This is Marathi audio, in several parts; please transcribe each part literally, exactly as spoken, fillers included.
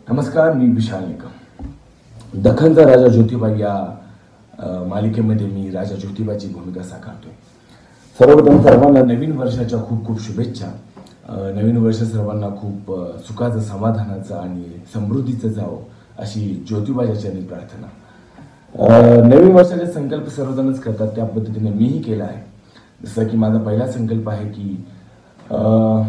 नमस्कार, मी विशाल निकम. दखनचा राजा ज्योतिबा या अ, मालिकेमध्ये मी राजा ज्योतिबाची भूमिका साकारतोय. सर्वप्रथम सर्वांना नवीन वर्षाच्या खूप खूप शुभेच्छा. अ, नवीन वर्ष सर्वांना खूप अ, सुखाचं, समाधानाचं आणि समृद्धीचं जावं अशी ज्योतिबाच्या चरणी प्रार्थना. अ, नवीन वर्षाचे संकल्प सर्वजणच करतात, त्या पद्धतीने मीही केला आहे. जसं की माझा पहिला संकल्प आहे की अ,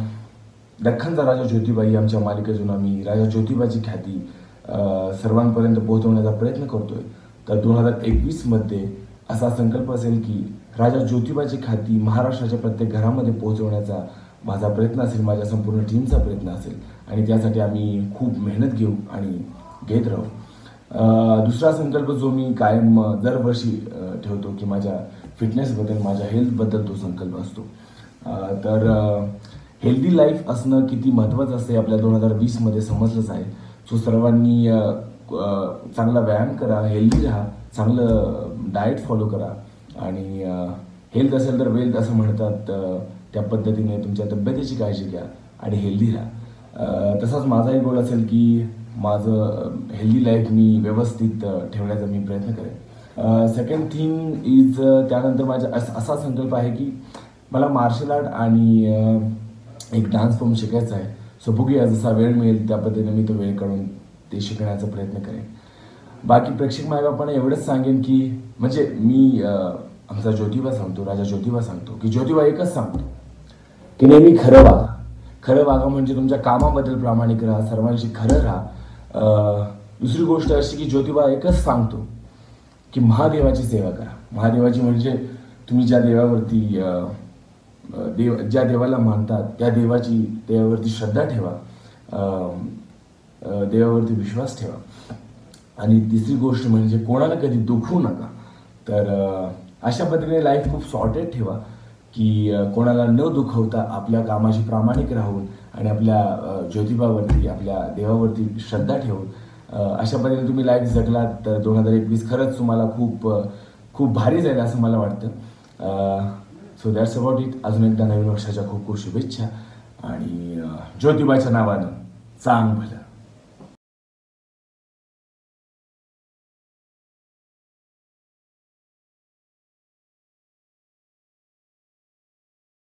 दख्खनचा राजा ज्योतिबाई आमच्या मालिकेतून आम्ही राजा ज्योतिबाची ख्याती अ, सर्वांपर्यंत पोहोचवण्याचा प्रयत्न करतोय. तर दोन हजार एकवीसमध्ये असा संकल्प असेल की राजा ज्योतिबाची ख्याती महाराष्ट्राच्या प्रत्येक घरामध्ये पोहोचवण्याचा माझा प्रयत्न असेल, माझ्या संपूर्ण टीमचा प्रयत्न असेल आणि त्यासाठी आम्ही खूप मेहनत घेऊ आणि घेत राहू. अ, दुसरा संकल्प जो मी कायम दरवर्षी अ, ठेवतो की माझ्या फिटनेसबद्दल, माझ्या हेल्थबद्दल तो संकल्प असतो. अ, तर हेल्दी लाईफ असणं किती महत्त्वाचं असते आपल्या दोन हजार वीसमध्ये समजलंच आहे. सो सर्वांनी अ, अ, चांगला व्यायाम करा, हेल्दी राहा, चांगलं डाएट फॉलो करा आणि हेल्थ असेल तर वेल्थ असं म्हणतात. अ, त्या पद्धतीने तुमच्या तब्येतीची काळजी घ्या आणि हेल्दी राहा. अ, तसाच माझाही गोल असेल की माझं हेल्दी लाईफ मी व्यवस्थित अ, ठेवण्याचा मी प्रयत्न करेन. सेकंड थिंग इज त्यानंतर माझा अस असा संकल्प आहे की मला मार्शल आर्ट आणि अ, एक डान्स फॉर्म शिकायचा आहे. सो बघूया, जसा वेळ मिळेल त्या पद्धतीने मी तो वेळ काढून ते शिकण्याचा प्रयत्न करेन. बाकी प्रेक्षक मायबापांना एवढंच सांगेन की म्हणजे मी अ, आमचा ज्योतिबा सांगतो, राजा ज्योतिबा सांगतो की ज्योतिबा एकच सांगतो की नेहमी खरं वागा. खरं वागा म्हणजे तुमच्या कामाबद्दल प्रामाणिक राहा, सर्वांशी खरं राहा. अ, दुसरी गोष्ट अशी की ज्योतिबा एकच सांगतो की महादेवाची सेवा करा. महादेवाची म्हणजे तुम्ही ज्या देवावरती अ, देव ज्या देवाला मानतात त्या देवाची देवावरती श्रद्धा ठेवा, अ, अ, देवावरती विश्वास ठेवा. आणि तिसरी गोष्ट म्हणजे कोणाला कधी दुखवू नका. तर अ, अशा पद्धतीने लाईफ खूप सॉर्टेड ठेवा की अ, कोणाला न दुखवता आपल्या कामाशी प्रामाणिक राहून आणि आपल्या अ, ज्योतिबावरती, आपल्या देवावरती श्रद्धा ठेवून अ, अशा पद्धतीने तुम्ही लाईफ जगलात तर दोन हजार एकवीस खरंच तुम्हाला खूप अ, खूप भारी जाईल असं मला वाटतं. So that's about it. अजून एकदा नवीन वर्षाच्या खूप खूप शुभेच्छा आणि अ, ज्योतिबाच्या नावानं चांग भलं.